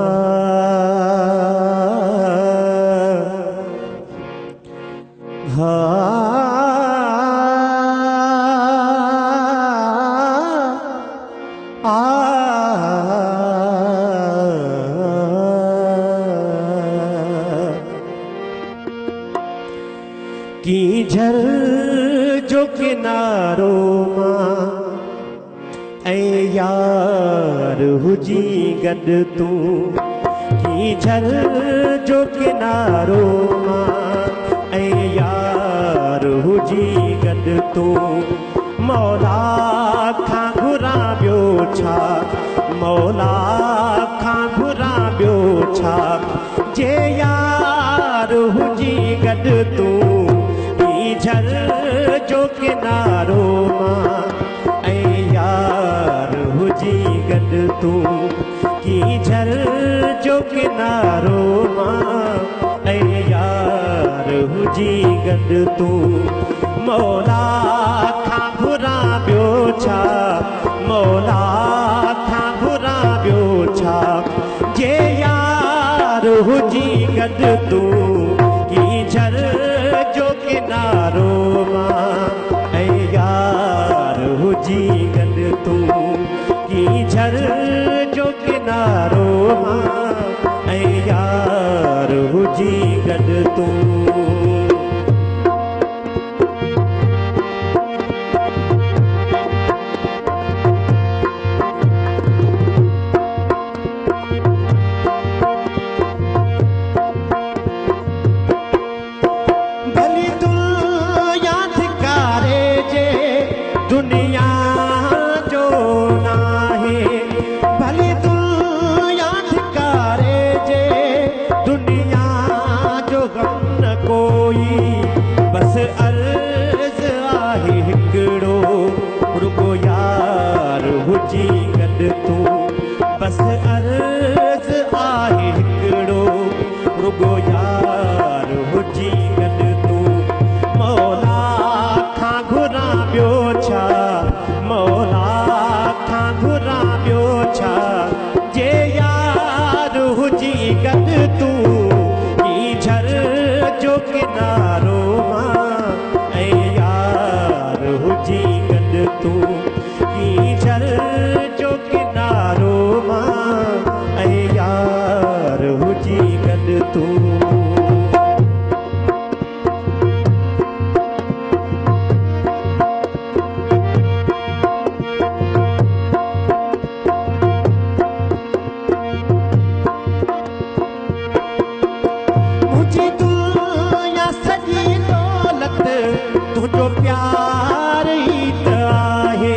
की झर जो किनारो मां ऐं यार हुजी गॾु तूं की झर जो किनारो मां ऐं यार हुजी गॾु तूं मौला खां घुरां ॿियो छा मौला खां घुरां ॿियो छा जे यार हुजी गॾु तूं की झर जो किनारो मां ऐं यार हुजी गॾु तूं की झर जो किनारो मां ऐं यार हुजी गॾु तूं मौला खां घुरां ॿियो छा मौला खां घुरां ॿियो छा जे यार हुजी गॾु तूं की झर जो किनारो मां ऐं यार हुजी गॾु तूं की झर जो किनारो मां ऐं यार हुजी गॾु तूं दुनिया जो नाहे भली दुनिया ठिकारे जे दुनिया जो गम न कोई बस अर्ज़ आहे हिकिड़ो रुगो यार हुजी गॾु तूं बस अर्ज़ आहे हिकिड़ो रुगो यार हुजी गॾु तूं मौला खां घुरां ॿियो छा मौला खां घुरां ॿियो छा जे यार हुजी गॾु तूं की झर जो किनारो मां ऐं यार हुजी गॾु तूं की झर जो किनारो मां ऐं यार हुजी गॾु तूं तुझो प्यार ई त आहे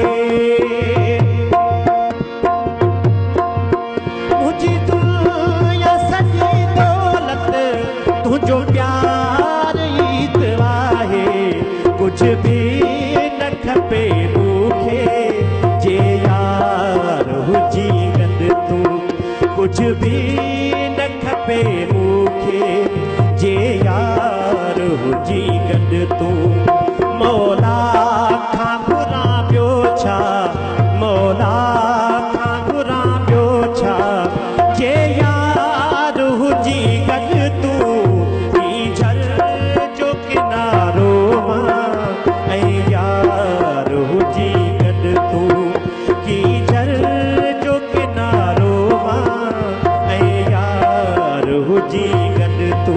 मुंहिंजी दुनिया सॼी दौलत तुझो प्यार ई त आहे कुझु बि न खपे मूंखे जे यार हुजी गॾु तूं कुझु बि न खपे मूंखे जे यार हुजी गॾु तूं मौला खां घुरां ॿियो छा मौला खां घुरां ॿियो छा जे यार हुजी गॾु तूं की झर जो किनारो मां ऐं यार हुजी गॾु तूं की झर जो किनारो मां ऐं यार हुजी गॾु तूं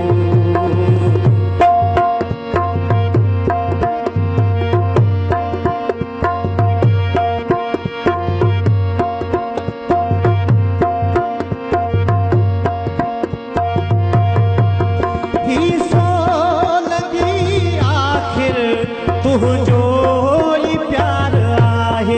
तुझो ई प्यार आहे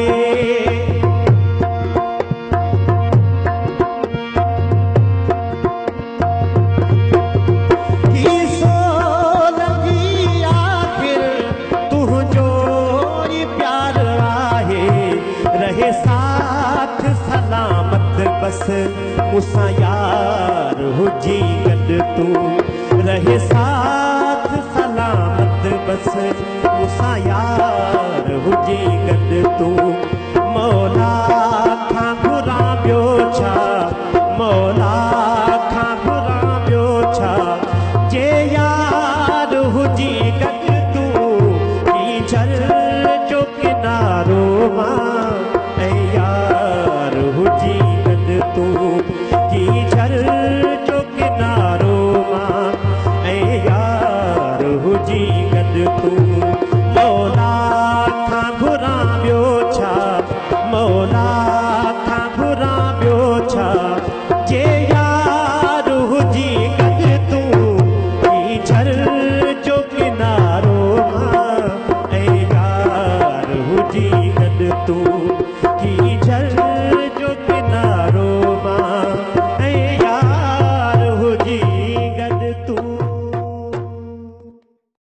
ही सो लगी आखिर तुझो ई प्यार आहे रहे साथ सलामत बस मूंसां यार हुजी गॾु तूं रहे साथ सलामत बस मूंसां यार हुजी गॾु तूं मौला खां घुरां ॿियो छा मौला